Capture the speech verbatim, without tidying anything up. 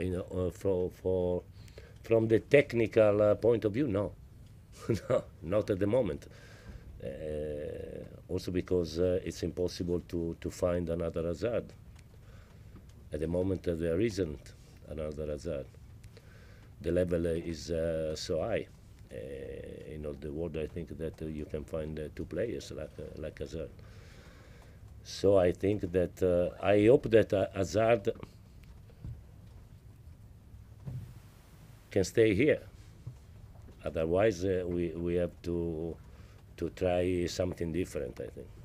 you know, uh, for, for, from the technical uh, point of view, no. No, not at the moment. Uh, also because uh, it's impossible to, to find another Hazard. At the moment uh, there isn't another Hazard. The level uh, is uh, so high. Uh, in all the world I think that uh, you can find uh, two players like, uh, like Hazard. So I think that, uh, I hope that uh, Hazard can stay here. Otherwise, uh, we, we have to, to try something different, I think.